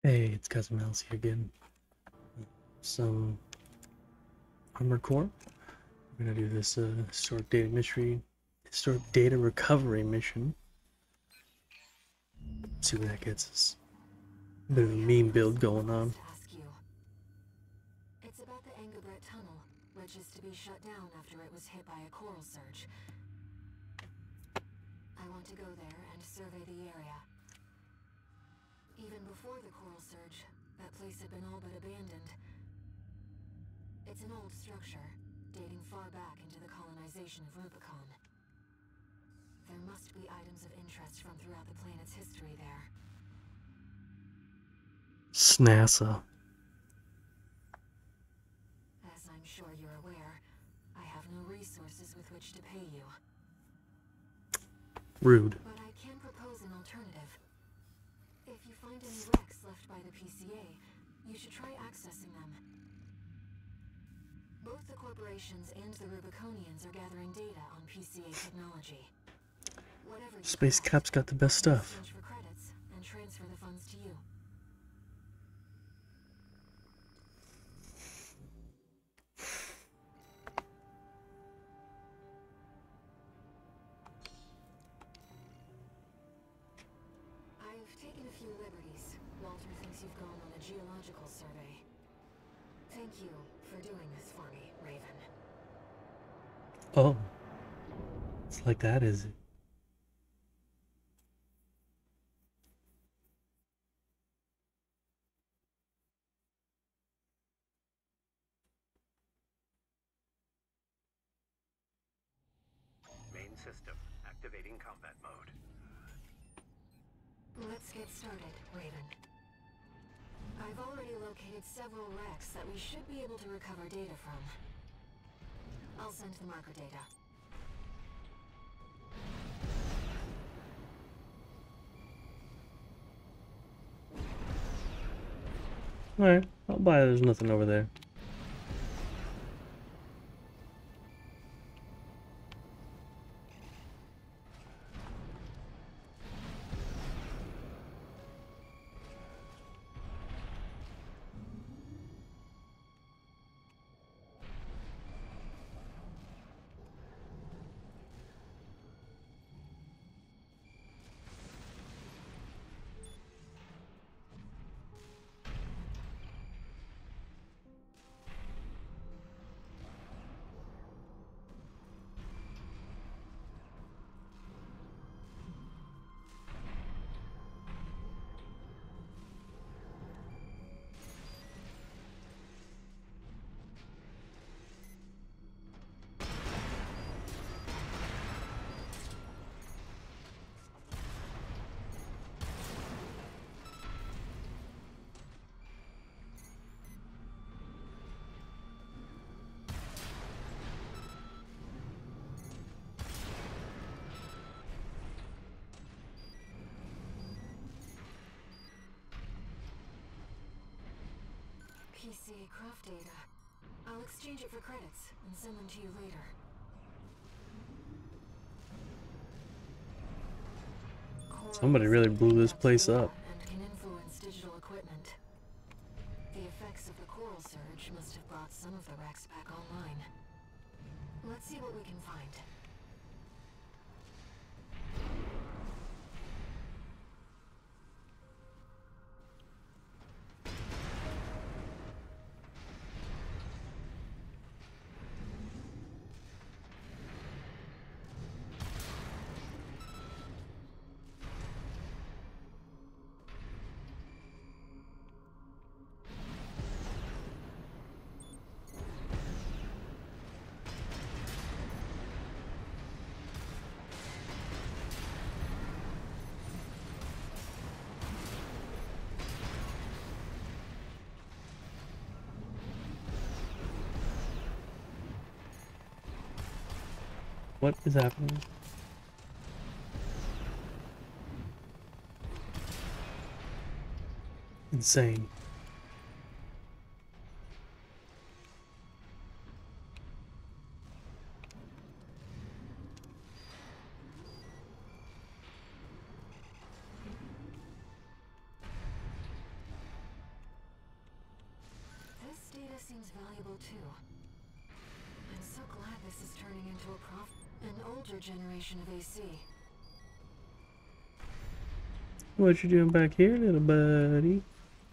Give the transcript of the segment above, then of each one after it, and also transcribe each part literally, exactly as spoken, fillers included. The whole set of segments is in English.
Hey, it's Cousin Mouse here again. Some armor core. We're gonna do this uh, historic data mystery, historic data recovery mission. See where that gets us. Bit of a meme build going on. It's about the Engabret tunnel, which is to be shut down after it was hit by a coral surge. I want to go there and survey the area. Even before the coral surge, that place had been all but abandoned. It's an old structure, dating far back into the colonization of Rubicon. There must be items of interest from throughout the planet's history there. Snassa. As I'm sure you're aware, I have no resources with which to pay you. Rude. But I can propose an alternative. If you find any wrecks left by the P C A, you should try accessing them. Both the corporations and the Rubiconians are gathering data on P C A technology. Whatever you Space collect, Cap's got the best stuff. exchange for credits and transfer the funds to you. I've taken a few liberties. Walter thinks you've gone on a geological survey. Thank you for doing this for me, Raven. Oh. It's like that, is it? Main system activating combat mode. Let's get started, Raven. I've already located several wrecks that we should be able to recover data from. I'll send the marker data. Alright, I'll buy it. There's nothing over there. P C A craft data. I'll exchange it for credits and send them to you later. Somebody really blew this place up. And can influence digital equipment. The effects of the coral surge must have brought some of the wrecks back online. Let's see what we can find. What is happening? Insane. seems valuable too. I'm so glad this is turning into a prof- an older generation of A C. What you doing back here, little buddy?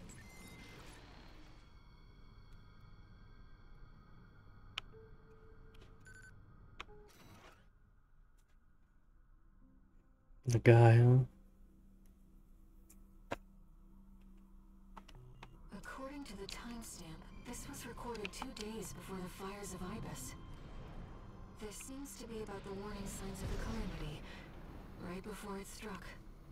The guy, huh? According to the timestamp, this was recorded two days before the fires of Ibis. This seems to be about the warning signs of the calamity, right before it struck.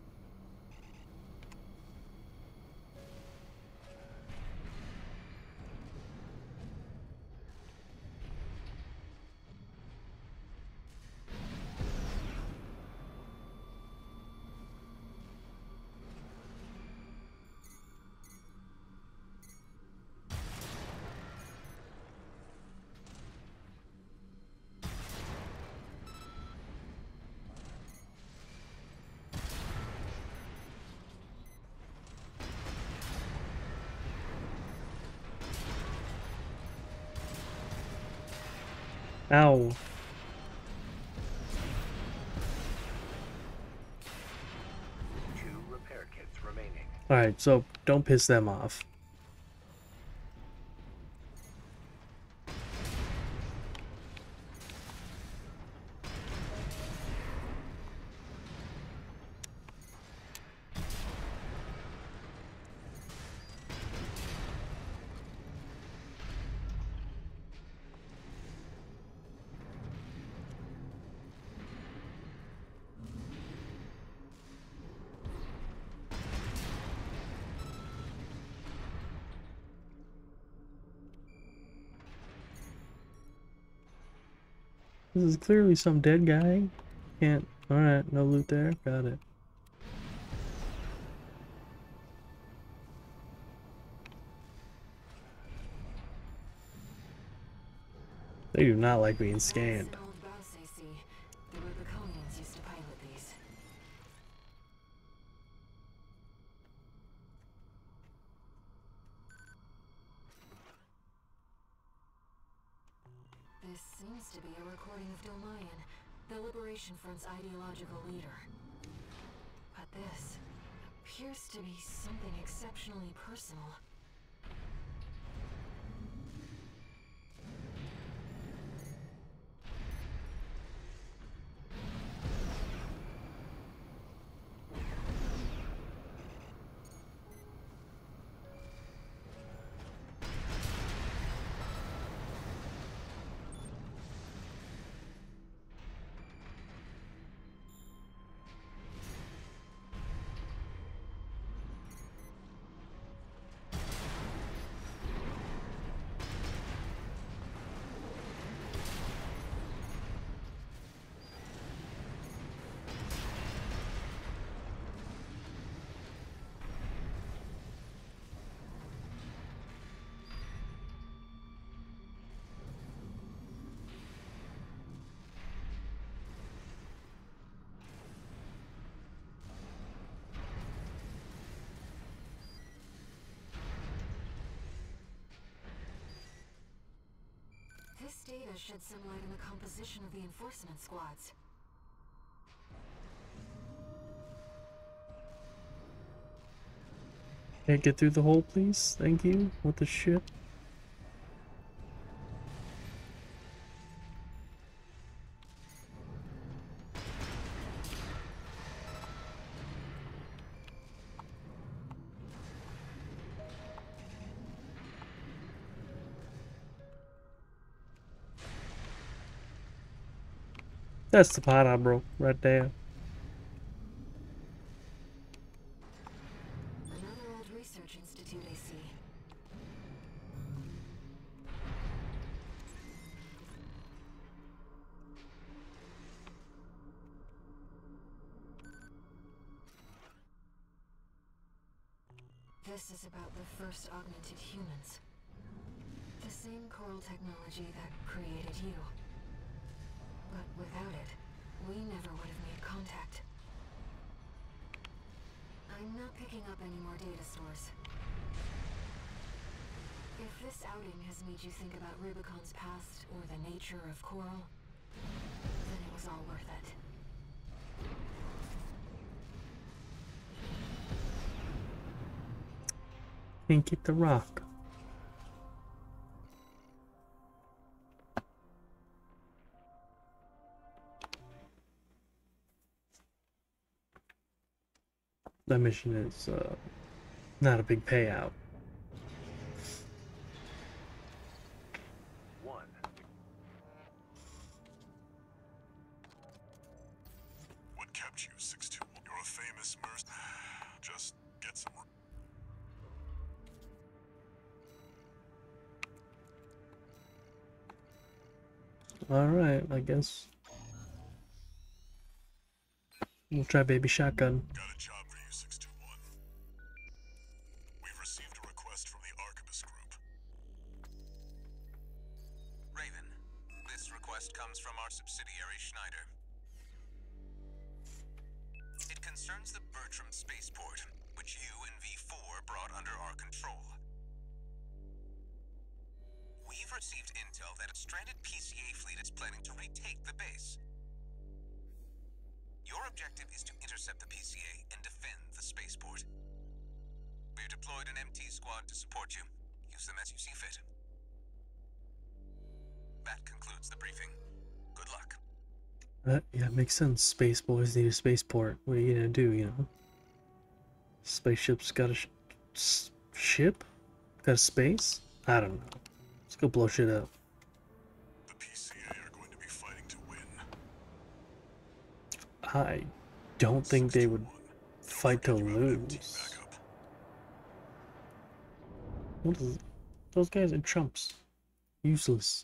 Ow. Two repair kits remaining. Alright, so don't piss them off. This is clearly some dead guy. Can't. Alright, no loot there. Got it. They do not like being scanned. That's an old Baus A C. The Rubiconians used to pilot these. This seems to be a recording of Domayan, the Liberation Front's ideological leader. But this appears to be something exceptionally personal. This data sheds some light on the composition of the enforcement squads. Can I get through the hole, please? Thank you. What the shit? That's the part I broke right there. Another old research institute I see. This is about the first augmented humans. The same coral technology that created you. But without it, we never would have made contact. I'm not picking up any more data stores. If this outing has made you think about Rubicon's past or the nature of Coral, then it was all worth it. Can't get the rock. That mission is uh, not a big payout. One. What kept you, six two one? You're a famous mercenary. Just get some... Alright, I guess. We'll try baby shotgun. Got a job for you, six two one. We've received a request from the Archibus Group. Raven, this request comes from our subsidiary Schneider. It concerns the Bertram spaceport, which you and V four brought under our control. We've received intel that a stranded P C A fleet is planning to retake the base. Your objective is to intercept the P C A and defend the spaceport. We've deployed an M T squad to support you. Use them as you see fit. That concludes the briefing. Good luck. Uh, yeah, it makes sense. Space boys need a spaceport. What are you gonna do, you know? Spaceship's got a sh s ship? Got a space? I don't know. Let's go blow shit up. The P C A are going to be fighting to win. I don't think they would fight to lose. What is, those guys are chumps. Useless.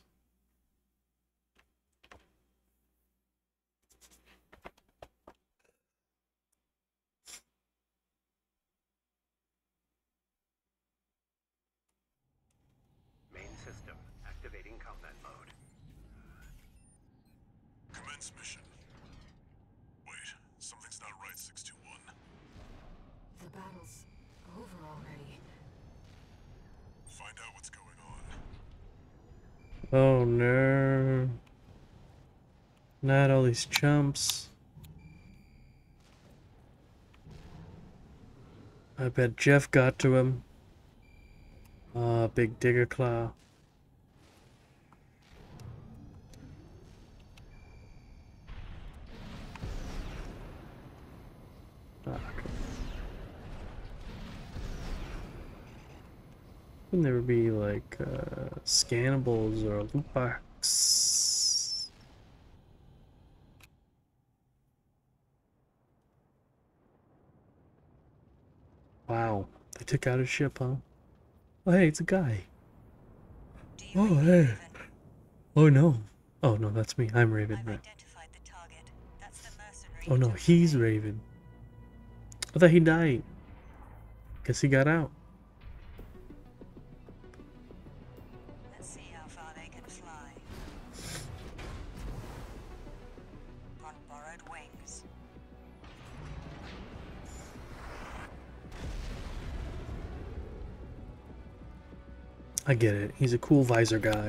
Main system activating combat mode. Commence mission. Wait, something's not right, six two one. The battle's over already. Find out what's going on. Oh no. Not all these chumps. I bet Jeff got to him. Ah, uh, big digger claw. Ah, can there be like uh, scannables or loot box? Wow, they took out his ship, huh? Oh, hey, it's a guy. Oh, hey. Oh, no. Oh, no, that's me. I'm Raven. Right. Oh, no, he's Raven. I thought he died. Guess he got out. Let's see how far they can fly. On borrowed wings. I get it. He's a cool visor guy.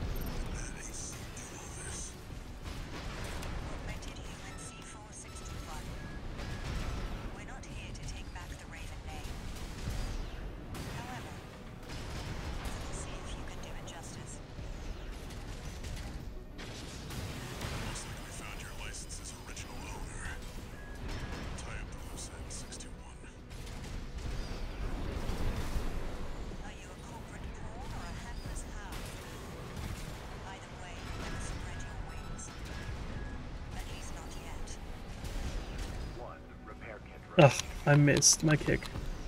We're not here to take back the Raven name. However, let's see if you can do it justice. Looks like we found your license's original owner. Tie up the loose end, six two one. Are you a corporate pawn or a handler's hound? Either way, never spread your wings. At least not yet. One repair kit Ugh, remaining. I missed my kick.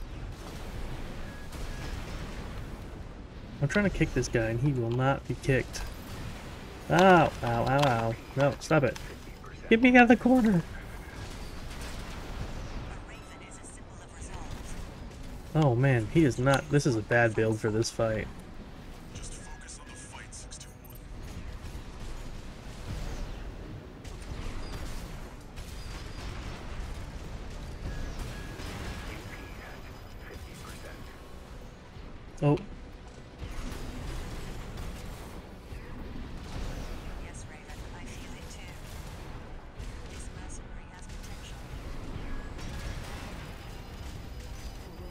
I'm trying to kick this guy and he will not be kicked. Ow, ow, ow, ow. No, stop it. Get me out of the corner. A raven is a symbol of resolve. Oh man, he is not. This is a bad build for this fight. Just focus on the fight, six two one. A P at fifty percent. Oh,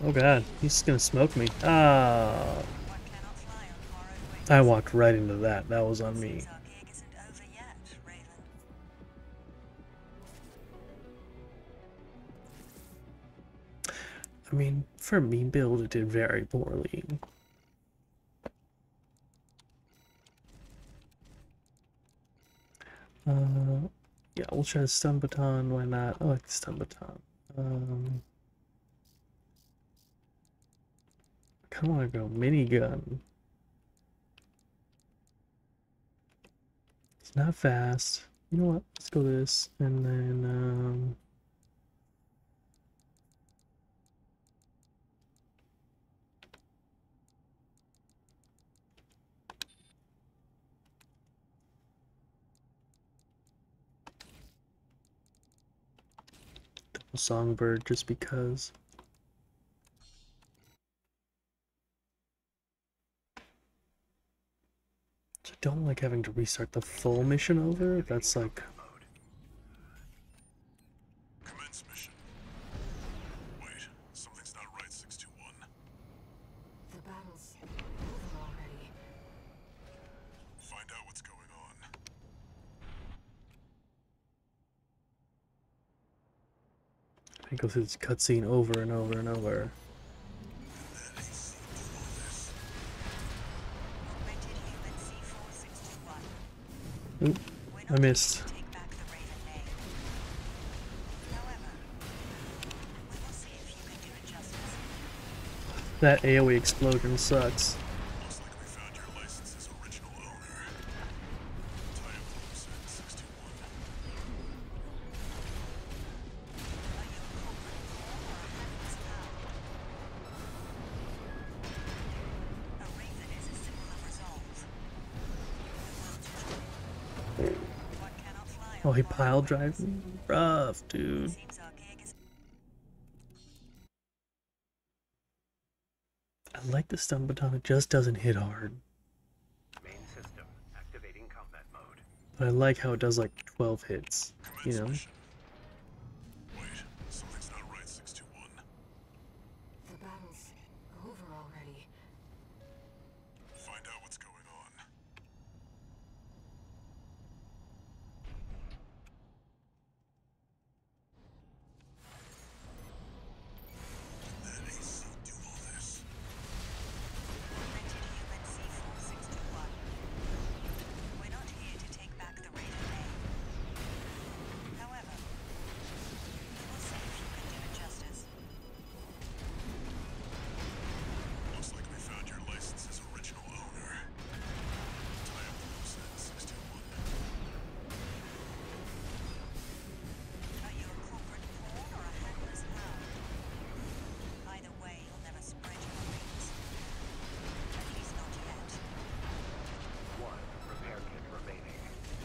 Oh god, he's gonna smoke me. Ah, One cannot fly on borrowed wings. I walked right into that. That was on me. Seems our gig isn't over yet, Raven. I mean, for me build, it did very poorly. Uh, yeah, we'll try the stun baton. Why not? I like the stun baton. Um, I kind of want to go minigun. It's not fast. You know what? Let's go this, and then um, double songbird, just because. I don't like having to restart the full mission over. That's like, Commence mission. Wait, something's not right, six two one. The battle's over already. Find out what's going on. I go through this cutscene over and over and over. That A C do all this. Augmented human C four six two one. Oop, We're I not missed. here to take back the Raven name. However, we will see if you can do it justice. That AoE explosion sucks. Looks like we found your license's original owner. Tie up the loose end, six two one. Are you a corporate pawn or a handless hound? A raven is a symbol of resolve. The will to join. One cannot fly Oh, on he borrowed pile wings. drives me? Rough, dude. Seems our gig is I like the stun baton, it just doesn't hit hard. Main system activating combat mode. But I like how it does like twelve hits, you Commence know? mission. Wait, something's not right, six two one. The battle's over already. Find out what's going on. That A C do all this. augmented human C four six two one. We're not here to take back the Raven name. However, we will see if you can do it justice. Looks like we found your license's original owner. Tie up the loose end, six two one. Are you a corporate pawn or a handless hound? Either way, you'll never spread your wings. At least not yet. One repair kit remaining.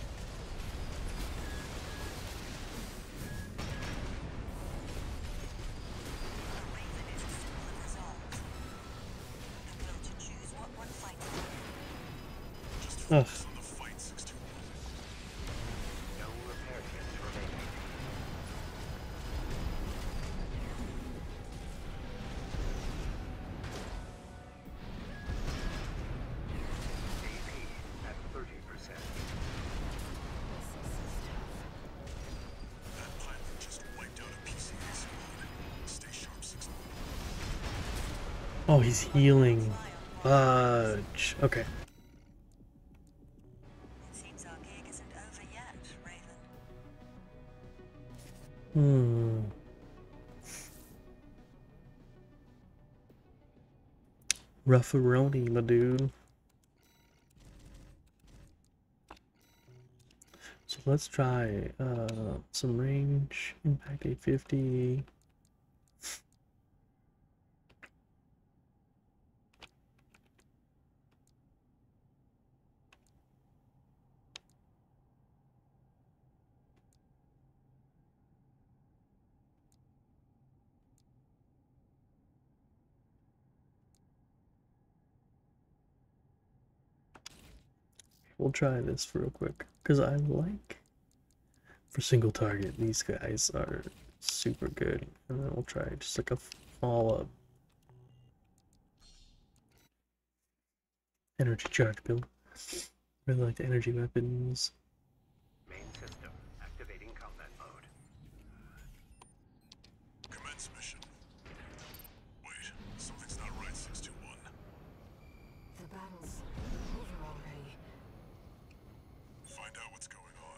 A raven is a symbol of resolve. The will to choose what one fights for. Just Ugh. focus on the fight, six two one. No repair kits remaining. A P at thirty percent. That pilot just wiped out a P C A squad. Stay sharp, six one. Oh, he's healing. Fudge. Okay. It seems our gig isn't over yet, Raven. Hmm. Ruffaroni, my dude. So let's try uh, some range, impact eight fifty. We'll try this real quick because I like for single target. These guys are super good, and then we'll try just like a follow up Energy charge build. Really like the energy weapons. Main system activating combat mode. Commence mission. Wait, something's not right, six two one. The battle's over already. Find out what's going on.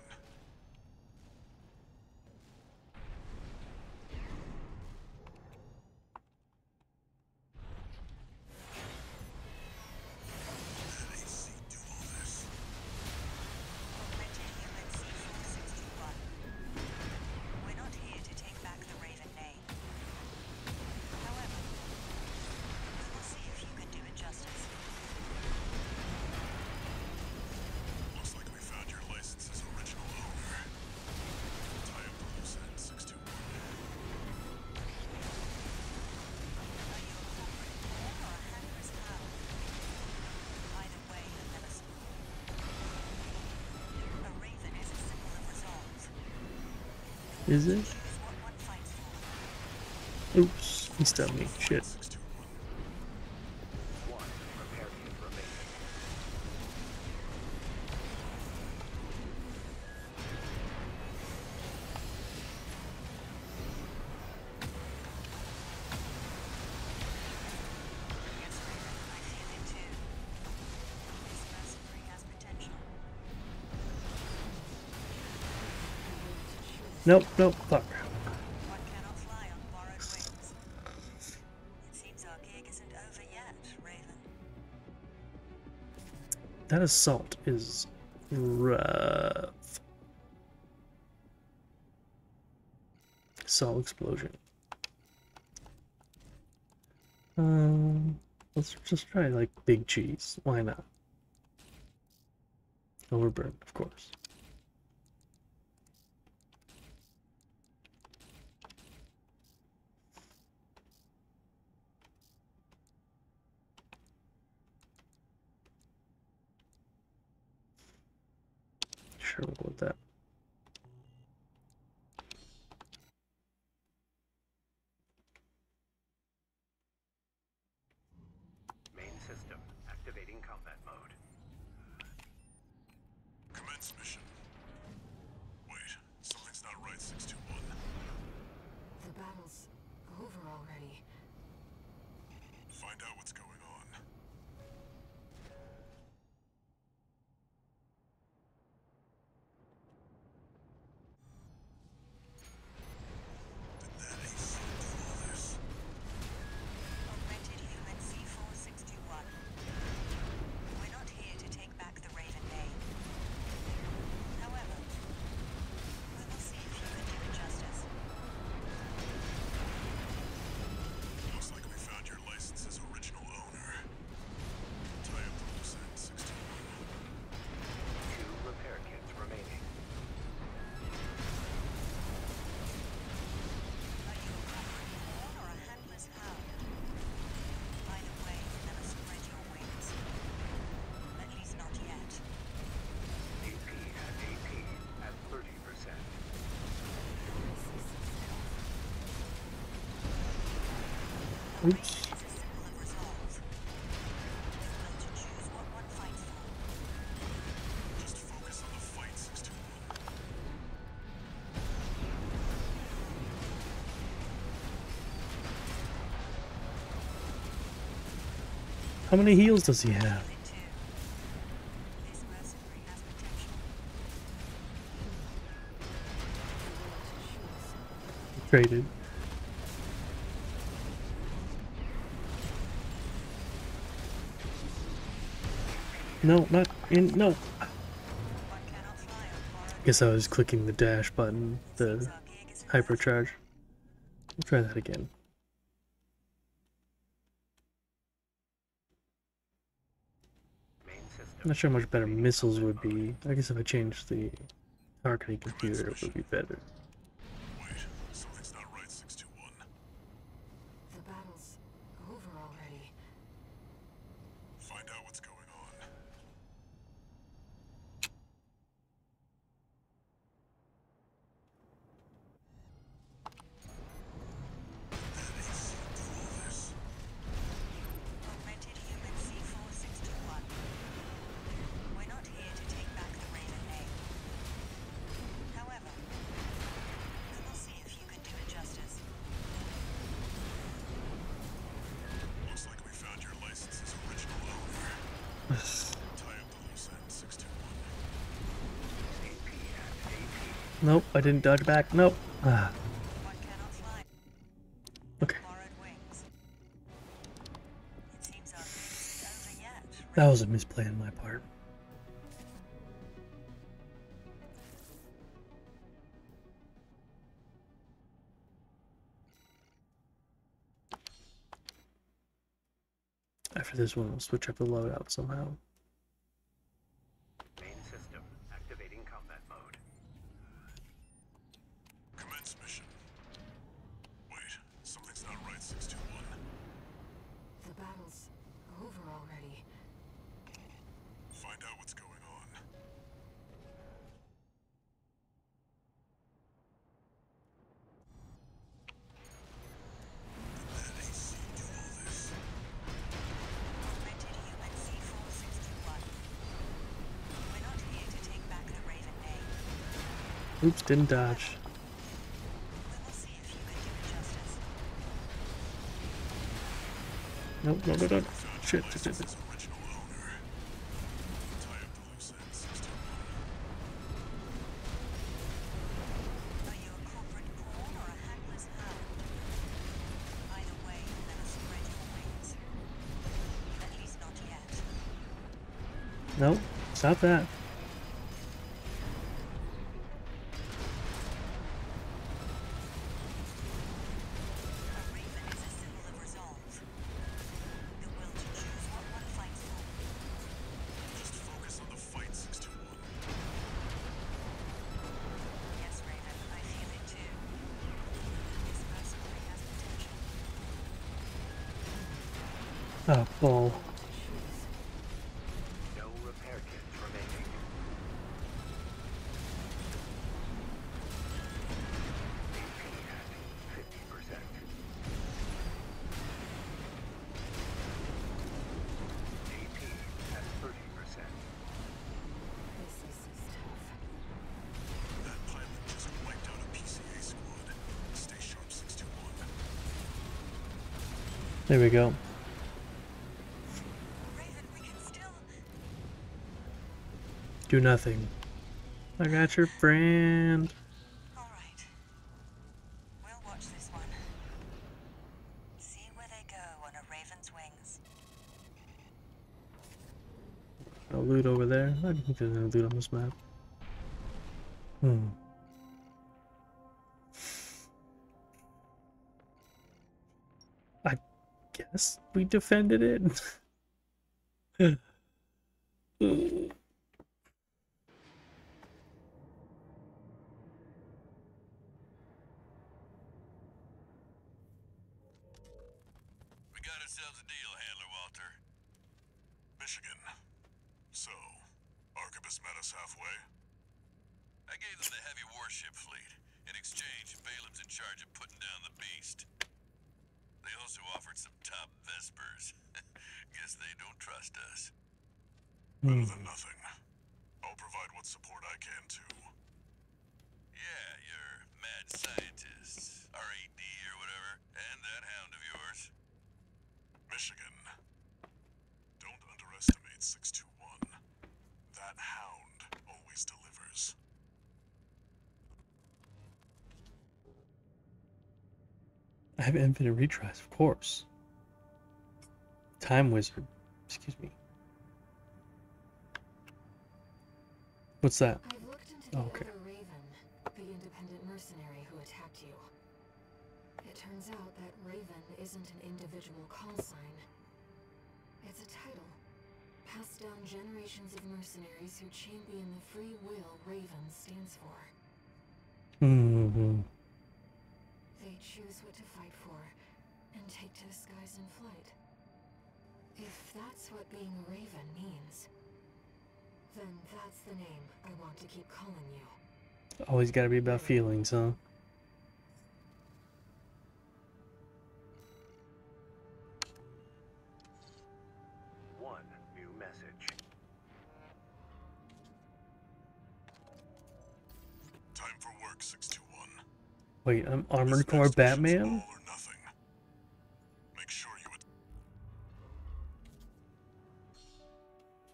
Did A C do all this? Augmented human C four six two one. We're not here to take back the Raven name. However, we will see if you can do it justice. Looks like we found your license's original owner. Tie up the loose end, six two one. Are you a corporate pawn or a hacker's hound? Either way, you're never small. A Raven is a symbol of resolve. Is it? Choose what one fights for. Oops, he stabbed me. Shit. six two one. One repair kit remaining. Yes, Raven, I feel it too. This mercenary has potential. Nope, nope, fuck. One cannot fly on borrowed wings. It seems our gig isn't over yet, Raven. That assault is rough. Assault explosion. Um, let's just try like big cheese. Why not? Overburn, of course. Sure, we'll go with that. Main system activating combat mode. Commence mission. Wait, something's not right, six two one. The battle's over already. Find out what's going on. Did that A C do all this? Augmented human C four six two one. We're not here to take back the Raven name. However, we will see if you can do it justice. Looks like we found your license's original owner. Tie up the loose end, six two one. Two repair kits remaining. Are you a corporate pawn or a handless hound? Either way, never spread your wings. At least not yet. A P at A P at thirty percent. Oops. Raven is a symbol of resolve. Difficult to choose what one fights for. Just focus on the fight, six two one. How many heals does he have? Feel it too. This mercenary has potential. Traded. No, not in. No. One cannot fly on borrowed Guess I was clicking the dash button, the wings. Our gig isn't over. hypercharge. We'll try that again. Main system. I'm not sure how much better missiles would be. I guess if I changed the targeting computer, it would be better. Wait, something's not right, six two one. The battle's over already. Find out what's going on. Did that A C do all this? Augmented human C four six two one. Tie up the loose end, six two one. Nope, I didn't dodge back. Nope. Ah, One cannot fly. okay. Borrowed wings. It seems our fate isn't over yet. That was a misplay on my part. After this one, we'll switch up the loadout somehow. Main system activating combat mode. Commence mission. Wait, something's not right, six two one. The battle's over already. Find out what's going on. Did that A C do all this? Rented U N C four six two one. We're not here to take back the Raven name. Oops, didn't dodge. We will see if you can do it justice. Nope, no, no, no. Found Shit, your shit, shit. license's original owner. Tie up the loose end, six two one. Are you a corporate pawn or a hapless hound? Either way, you'll never spread your wings. At least not yet. Nope, stop that. A raven is a symbol of resolve. The will to choose what one fights for. Just focus on the fight, six two one. Yes, Raven, I feel it too. This personally has potential. Oh, bull. No repair kits remaining. A P at fifty percent. A P at thirty percent. This is tough. That pilot just wiped out a P C A squad. Stay sharp, six two one. There we go. Raven, we can still. Do nothing. I got your friend. All right. We'll watch this one. See where they go on a raven's wings. No loot over there. I don't think there's no loot on this map. Hmm. I guess we defended it. We got ourselves a deal, Handler Walter. Michigan. So, Arquebus met us halfway? I gave them the heavy warship fleet. In exchange, Balaam's in charge of putting down the beast. They also offered some top Vespers. Guess they don't trust us. Better than nothing. I'll provide what support I can, too. Yeah, your mad scientists, R A D or whatever, and that hound of yours. Michigan. Don't underestimate six two one. That hound always delivers. I have infinite retries, of course. Time Wizard. Excuse me. What's that? I've looked into the Oh, okay. other Raven, the independent mercenary who attacked you. It turns out that Raven isn't an individual call sign. It's a title, passed down generations of mercenaries who champion the free will Raven stands for. Mm-hmm. They choose what to fight for, and take to the skies in flight. If that's what being a Raven means, then that's the name I want to keep calling you. Always gotta be about feelings, huh? One new message. Time for work, six two one. Wait, I'm Armored This Core next mission's Batman? all or nothing. Make sure you...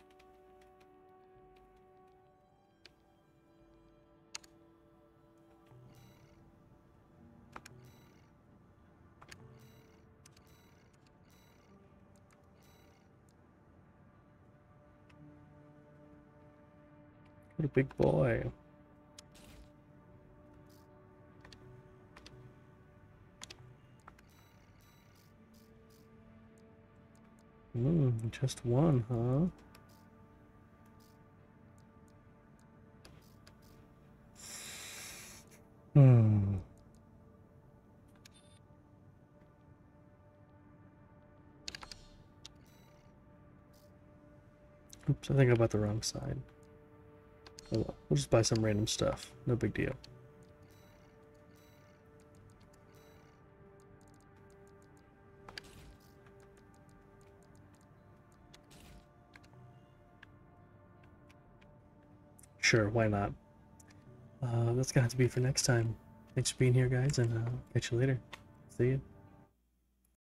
What a big boy. Hmm, just one, huh? Hmm. Oops, I think I bought the wrong side. Oh well, we'll just buy some random stuff. No big deal. Sure, why not? Uh, that's gonna have to be for next time. Thanks for being here, guys, and uh, catch you later. See you.